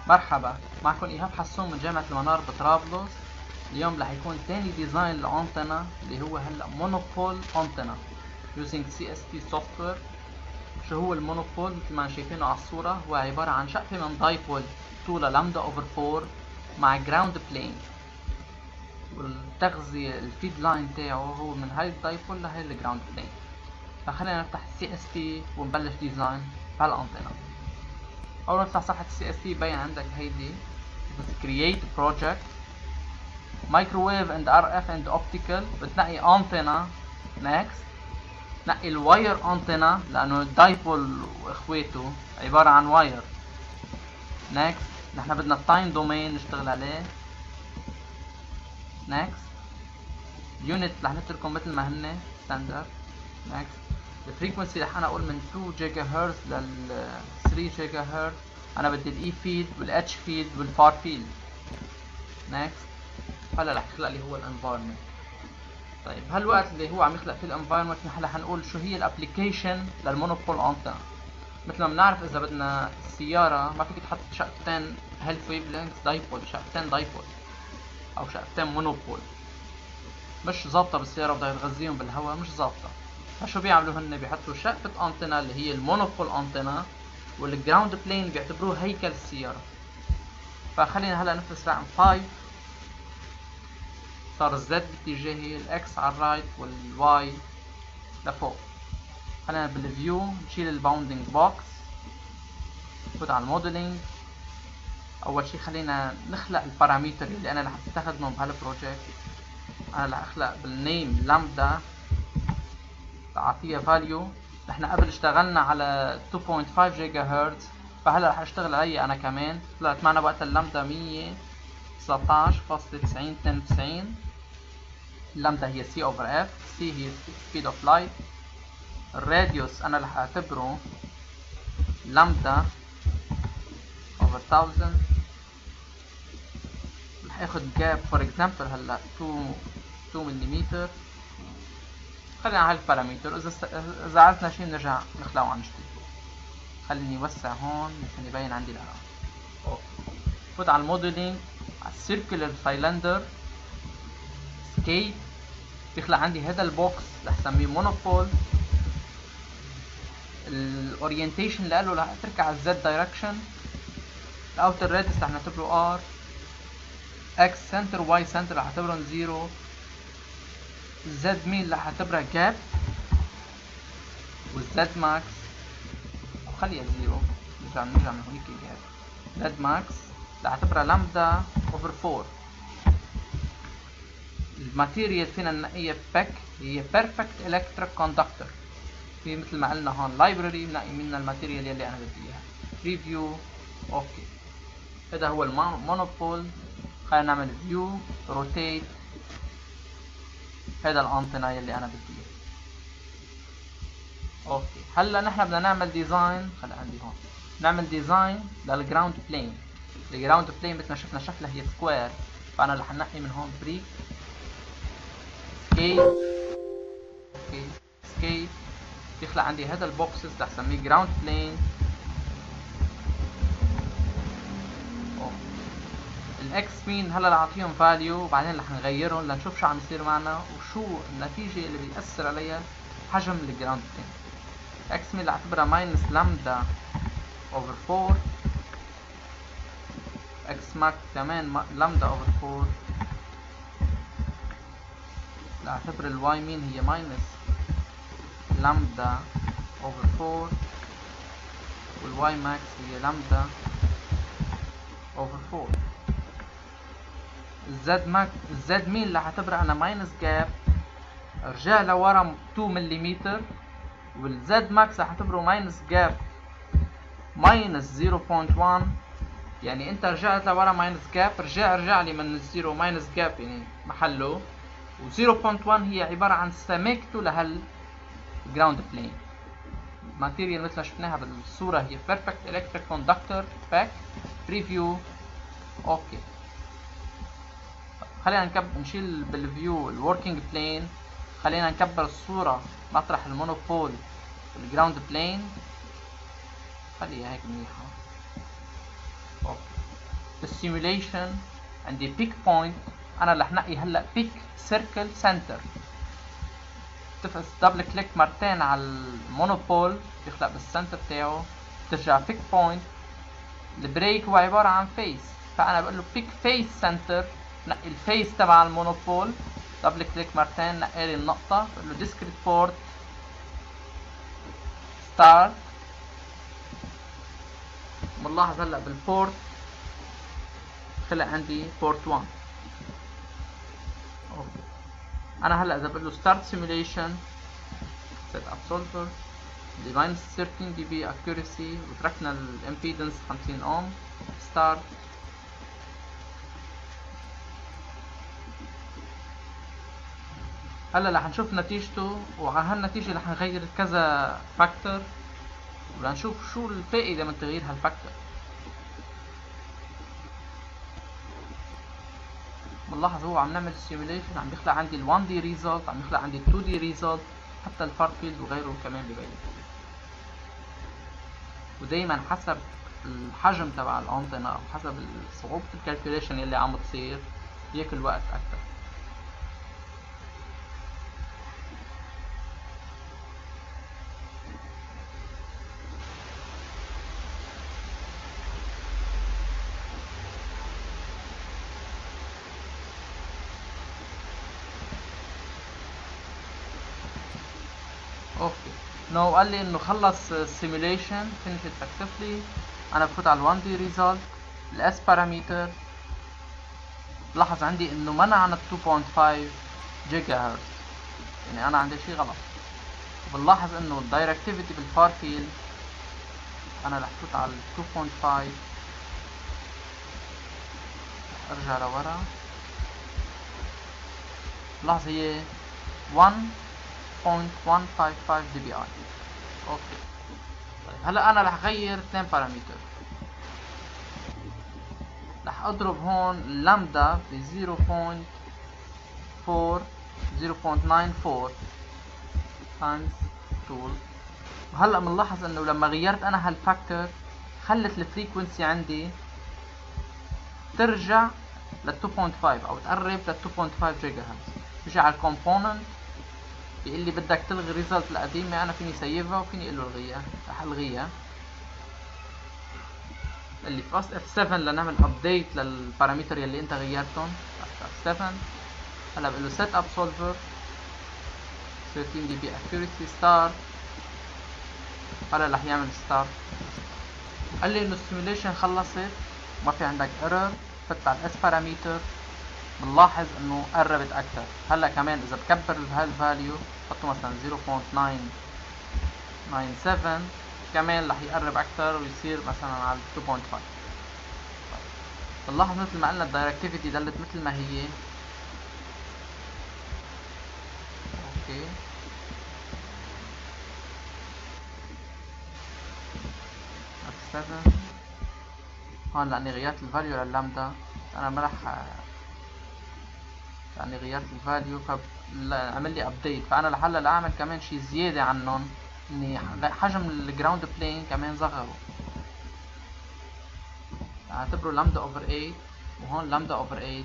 مرحبا، معكم إيهاب حسون من جامعة المنار بطرابلس. اليوم رح يكون تاني ديزاين لأنتنا اللي هو هلا مونوبول أنتنا using CST software. شو هو المونوبول؟ مثل ما شايفينه على الصورة، هو عبارة عن شقفة من دايبول طولها لامدا اوفر 4 مع جراوند بلين، والتغذية الفيد لاين تاعه هو من هاي الدايبول لهاي الجراوند بلين. فخلينا نفتح CST ونبلش ديزاين بهالأنتنا. أول ما تفتح صفحة CST بين عندك هيدي create project microwave and RF and optical، بتنقي antenna next، نقي الواير antenna لأنه الدايبول وإخواته عبارة عن واير next. نحن بدنا التايم دومين نشتغل عليه next. اليونت رح نتركهم مثل ما هن ستاندرد next. الفريكونسي رح أنا أقول من 2 جيجا هرتز لل 3 جيجا هرتز. أنا بدي الإي فيلد والاتش فيلد والفار فيلد next. هلا رح يخلق لي هو الانفايرمنت. طيب هالوقت اللي هو عم يخلق فيه الانفايرمنت نحن رح نقول شو هي الابلكيشن للمونوبول انتنا. مثل ما بنعرف اذا بدنا السياره ما فيك تحط شقفتين هيلث ويف لينكس دايبول، شقفتين دايبول او شقفتين مونوبول مش ظابطه بالسياره، بدها تغذيهم بالهواء مش ظابطه. فشو بيعملوا هن؟ بيحطوا شقفه انتنا اللي هي المونوبول انتنا، والجراوند بلين بيعتبروه هيكل السياره. فخلينا هلا نفرس رقم 5. صار الزد باتجاهي، الاكس على الرايت والواي لفوق. خلينا بالفيو نشيل الباوندينج بوكس، نفوت على الموديلينج. اول شي خلينا نخلق البارامتر اللي انا رح استخدمه بهالبروجكت. انا رح اخلق بالنيم لامدا اعطيها فاليو. نحن قبل اشتغلنا على 2.5 جيجا هرتز، فهلا رح اشتغل علي انا كمان. طلعت معنا وقت اللامدا 119.9092. اللامدا هي سي اوفر اف، سي هي سبيد اوف لايت. الراديوس انا رح اعتبره لامدا اوفر 1000. رح اخد جاب فور اكزامبل هلا 2 ملم. خلينا على هالبارامتر، اذا عرفنا شي بنرجع نخلقه عن جديد. خليني اوسع هون مشان يبين عندي الارقام. اوكي، فوت على الموديلينج، على السيركلر سايلندر سكيب، بيخلق عندي هذا البوكس رح سميه مونوبول. الاورينتيشن اللي له رح اتركه على الزد دايركشن. الاوتر راديوس رح نعتبره ار، اكس سنتر واي سنتر رح اعتبرهم 0، الزد مين رح اعتبرها جاب، والزد ماكس خليها 0، نرجع من هونيك جاب. زد ماكس رح اعتبرها لامدا اوفر 4. الماتيريال فينا ننقيها بيك، هي بيرفكت الكتريك كوندكتور. في مثل ما قلنا هون لايبراري بنقي منها الماتيريال يلي انا بدي اياها. ريفيو اوكي. هذا هو المونوبول. خلينا نعمل فيو روتيت. هذا الانتنا يلي انا بدي اياه. اوكي، هلا نحن بدنا نعمل ديزاين. خلي عندي هون نعمل ديزاين للجراوند بلين. الجراوند بلين مثل ما شفنا شكلها هي سكوير، فانا رح نقي من هون بريك سكيل. اوكي سكيل بيخلق عندي هذا البوكسز رح سميه جراوند بلين. الاكس مين هلا رح اعطيهم فاليو وبعدين رح نغيرهم لنشوف شو عم يصير معنا وشو النتيجه اللي بيأثر عليها حجم الجراوند بلين. اكس مين رح اعتبرها ماينس لامدا اوفر 4، اكس ماك كمان لامدا اوفر 4. رح اعتبر الواي مين هي ماينس لامدا اوفر 4، والواي ماكس هي لامدا اوفر 4. الزد مين رح اعتبرها انا ماينس جاب، رجع لورا 2 ملم، والزد ماكس رح اعتبره ماينس جاب ماينس 0.1. يعني انت رجعت لورا ماينس جاب، رجع لي من الزيرو ماينس جاب يعني محله، و0.1 هي عبارة عن سمكته لهالجراوند بلين. الماتيريال مثل ما شفناها بالصورة هي بيرفكت الكتريك كوندكتور باك. بريفيو اوكي. خلينا نشيل بالفيو الوركينج بلين. خلينا نكبر الصورة مطرح المونوبول والجراوند بلين، خليها هيك منيحة. اوكي، السيميوليشن عندي بيك بوينت، انا رح نقي هلا بيك سيركل سنتر، تفقس دبل كليك مرتين على المونوبول بيخلق بالسنتر تاعه، بترجع بيك بوينت. البريك هو عبارة عن فيس، فانا بقول له بيك فيس سنتر، نقي الفيس تبع المونوبول، دبل كليك مرتين نقي النقطة، بقول له ديسكريت بورت ستارت. بنلاحظ هلا بالبورت خلق عندي بورت 1. اوكي انا هلا اذا بقول له ستارت سيميوليشن سيت اب سولفر ديفاين 13 دي بي اكيورسي وتركنا الامبيدنس 50 اوم ستارت. هلا رح نشوف نتيجته، وعلى هالنتيجة رح نغير كذا فاكتور ولنشوف شو الفائدة من تغيير هالفاكتور. بنلاحظ هو عم نعمل سيميوليشن عم بيخلق عندي ال 1 دي ريزلت، عم يخلق عندي 2 دي ريزلت، حتى الفار فيلد وغيره كمان ببين. ودايما حسب الحجم تبع الانتنا او حسب صعوبة الكالكوليشن يلي عم بتصير بياكل وقت اكثر. اوكي نو قال لي انه خلص السيميوليشن finished successfully. انا بفوت على ال 1 دي ريزلت، الاس باراميتر لاحظ عندي انه منع عن 2.5 جيجا هرتز، يعني انا عندي شيء غلط. وبنلاحظ انه الدايركتيفيتي بالفار فيلد انا رح فوت على 2.5، ارجع لورا لاحظ هي 1.155 دي بي اي. اوكي طيب هلا انا رح غير اثنين بارامتر، رح اضرب هون اللامدا ب 0.94 تايمز طول. وهلا بنلاحظ انه لما غيرت انا هالفاكتور خلت الفريكونسي عندي ترجع ل 2.5 او تقرب ل 2.5 جيجا هرتز. بيجي على الكومبوننت بيقول لي بدك تلغي الريزلت القديمه، انا فيني سيفها وفيني اقول له الغيها، رح الغيها. اللي في F7 لنعمل ابديت للبارامتر يلي انت غيرتهم. F7 هلا بقول له set up solver 13 dB accuracy start. هلا رح يعمل ستارت. قال لي انه السيميوليشن خلصت ما في عندك ايرور. فت على الاس بارامتر بنلاحظ انه قربت اكثر. هلا كمان اذا بكبر بهالفاليو حطه مثلا 0.997 كمان رح يقرب اكثر ويصير مثلا على 2.5. بنلاحظ مثل ما قلنا الدايركتيفيتي ضلت مثل ما هي. اوكي F7 هون لاني غيرت الفاليو لللامدا، انا ما رح لاني غيرت الفاليو فعمل لي ابديت. فانا لهلا اعمل كمان شي زياده عنهم، اني حجم الجراوند بلين كمان صغره، اعتبره لامدا اوفر 8 وهون لامدا اوفر 8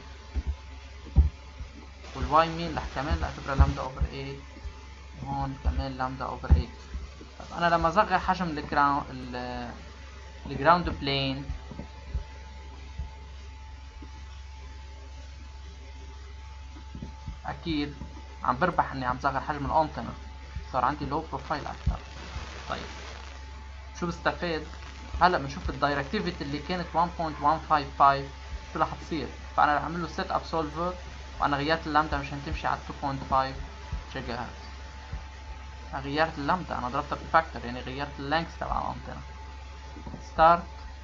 والواي مين رح كمان اعتبره لامدا اوفر 8 وهون كمان لامدا اوفر 8. طب انا لما صغر حجم الجراوند بلين اكيد عم بربح اني عم صغر حجم الانتنا، صار عندي لو بروفايل اكثر. طيب شو بستفاد؟ هلا بنشوف الدايركتيفيتي اللي كانت 1.155 شو رح تصير. فانا رح اعمل له سيت اب سولفر وانا غيرت اللامدا مشان تمشي على 2.5 جيجا هرتز. غيرت اللامدا انا ضربتها بالفاكتور، يعني غيرت اللينكس تبع الانتنا. ستارت.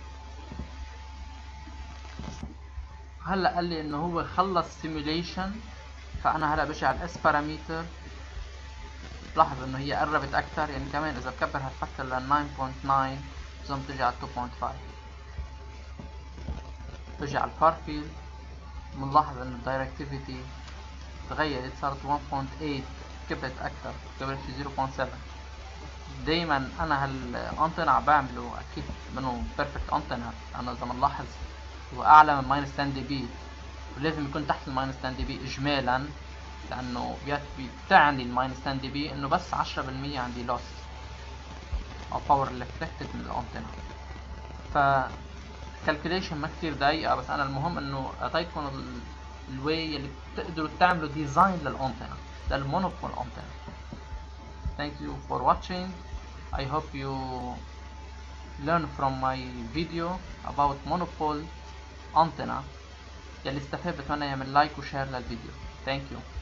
هلا قال لي انه هو خلص سيميوليشن، فانا هلا بجي على الاس بارامتر بلاحظ انه هي قربت اكثر، يعني كمان اذا بكبر هالفاكتور ل 9.9 لازم تجي على 2.5. بجي على الفار فيلد بنلاحظ انه الدايركتيفيتي تغيرت صارت 1.8 كبرت اكثر، كبرت في 0.7. دايما انا هالانتنا عم بعمله اكيد منه بيرفكت انتنا. انا اذا بنلاحظ واعلى من ماينس 10 دي بي، ولازم يكون تحت الماينس 10 دي بي اجمالا، لانه بتعني الماينس 10 دي بي انه بس 10% عندي لوس او باور ريفلكتد من الانتنا. ف كالكوليشن ما كتير دقيقة، بس انا المهم انه اعطيتكم الواي اللي بتقدروا تعملوا ديزاين للانتنا، للمونوبول انتنا. Thank you for watching. I hope you learn from my video about monopole antenna. يلي استفاد بتمنى يعمل لايك وشير للفيديو. Thank you.